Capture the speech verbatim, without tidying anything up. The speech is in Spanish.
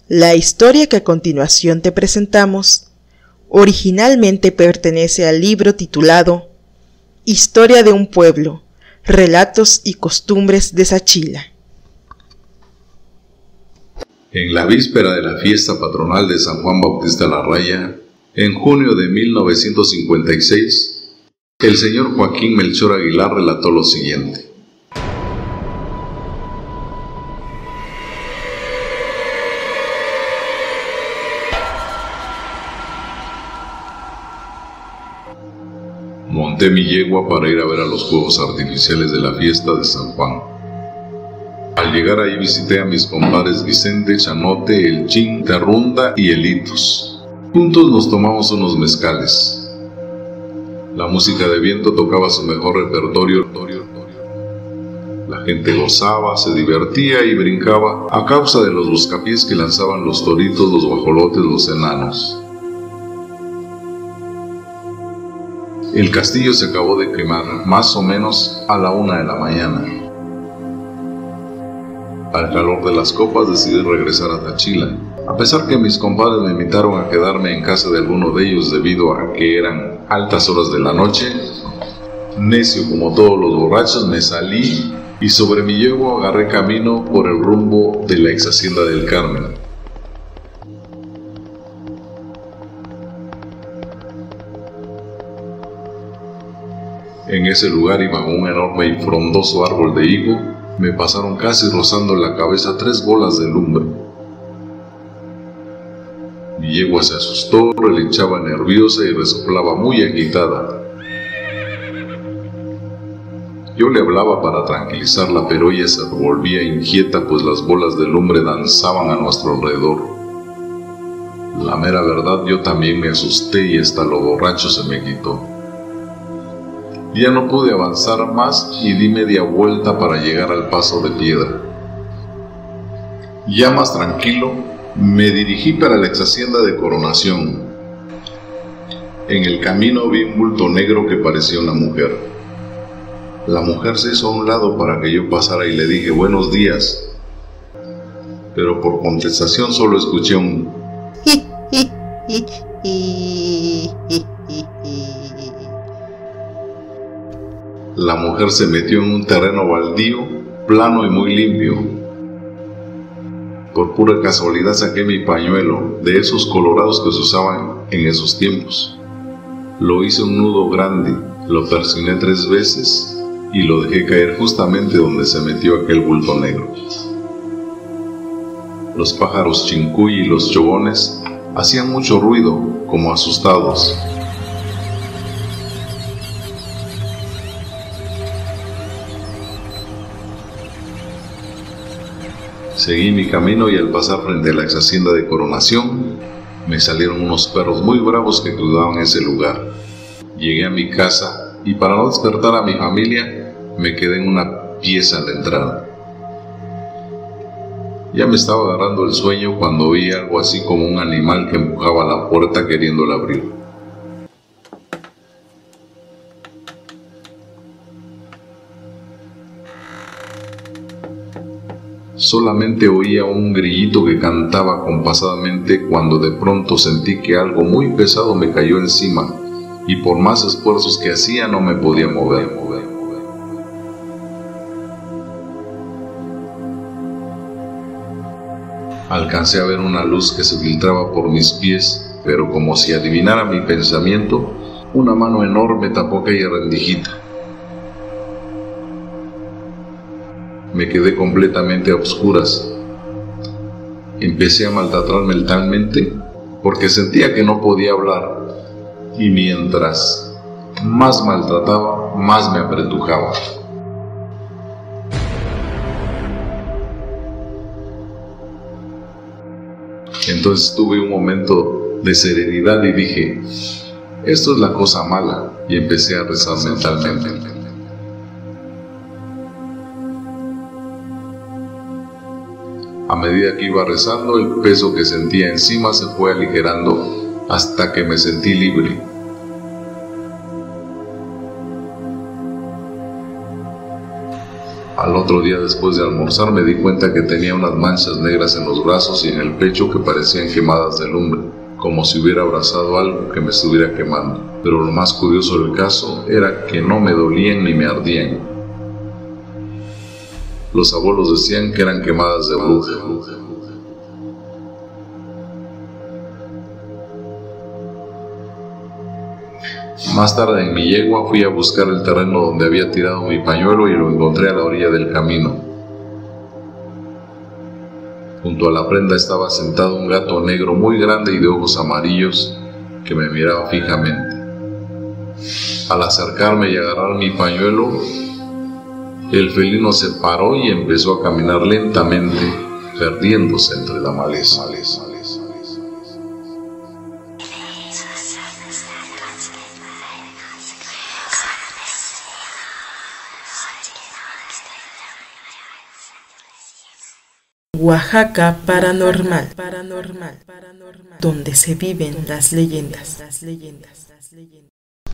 La historia que a continuación te presentamos originalmente pertenece al libro titulado Historia de un pueblo, relatos y costumbres de Sachila. En la víspera de la fiesta patronal de San Juan Bautista Larraya, en junio de mil novecientos cincuenta y seis, el señor Joaquín Melchor Aguilar relató lo siguiente. Monté mi yegua para ir a ver a los fuegos artificiales de la fiesta de San Juan. Al llegar ahí visité a mis compadres Vicente, Chanote, El Chin, Terrunda y Elitos. Juntos nos tomamos unos mezcales. La música de viento tocaba su mejor repertorio. La gente gozaba, se divertía y brincaba a causa de los buscapiés que lanzaban los toritos, los guajolotes, los enanos. El castillo se acabó de quemar, más o menos a la una de la mañana. Al calor de las copas decidí regresar a Táchila, a pesar que mis compadres me invitaron a quedarme en casa de alguno de ellos debido a que eran altas horas de la noche. Necio como todos los borrachos me salí y sobre mi yegua agarré camino por el rumbo de la ex hacienda del Carmen. En ese lugar iba un enorme y frondoso árbol de higo. Me pasaron casi rozando la cabeza tres bolas de lumbre. Mi yegua se asustó, relinchaba nerviosa y resoplaba muy agitada. Yo le hablaba para tranquilizarla, pero ella se volvía inquieta, pues las bolas de lumbre danzaban a nuestro alrededor. La mera verdad, yo también me asusté y hasta lo borracho se me quitó. Ya no pude avanzar más y di media vuelta para llegar al paso de piedra. Ya más tranquilo, me dirigí para la ex hacienda de Coronación. En el camino vi un bulto negro que parecía una mujer. La mujer se hizo a un lado para que yo pasara y le dije buenos días, pero por contestación solo escuché un La mujer se metió en un terreno baldío, plano y muy limpio. Por pura casualidad saqué mi pañuelo, de esos colorados que se usaban en esos tiempos. Lo hice un nudo grande, lo persigné tres veces y lo dejé caer justamente donde se metió aquel bulto negro. Los pájaros chincuy y los chogones hacían mucho ruido, como asustados. Seguí mi camino y al pasar frente a la ex hacienda de Coronación, me salieron unos perros muy bravos que cuidaban ese lugar. Llegué a mi casa y para no despertar a mi familia, me quedé en una pieza a la entrada. Ya me estaba agarrando el sueño cuando vi algo así como un animal que empujaba la puerta queriéndola abrir. Solamente oía un grillito que cantaba compasadamente cuando de pronto sentí que algo muy pesado me cayó encima y por más esfuerzos que hacía no me podía mover. Alcancé a ver una luz que se filtraba por mis pies, pero como si adivinara mi pensamiento, una mano enorme tapó aquella rendijita. Me quedé completamente a oscuras. Empecé a maltratarme mentalmente porque sentía que no podía hablar y mientras más maltrataba, más me apretujaba. Entonces tuve un momento de serenidad y dije, esto es la cosa mala, y empecé a rezar mentalmente. A medida que iba rezando, el peso que sentía encima se fue aligerando hasta que me sentí libre. Al otro día, después de almorzar, me di cuenta que tenía unas manchas negras en los brazos y en el pecho que parecían quemadas de lumbre, como si hubiera abrazado algo que me estuviera quemando. Pero lo más curioso del caso era que no me dolían ni me ardían. Los abuelos decían que eran quemadas de bruja. Más tarde en mi yegua fui a buscar el terreno donde había tirado mi pañuelo y lo encontré a la orilla del camino. Junto a la prenda estaba sentado un gato negro muy grande y de ojos amarillos que me miraba fijamente. Al acercarme y agarrar mi pañuelo, el felino se paró y empezó a caminar lentamente, perdiéndose entre la maleza. Oaxaca Paranormal, paranormal, paranormal, donde se viven las leyendas, las leyendas, las leyendas.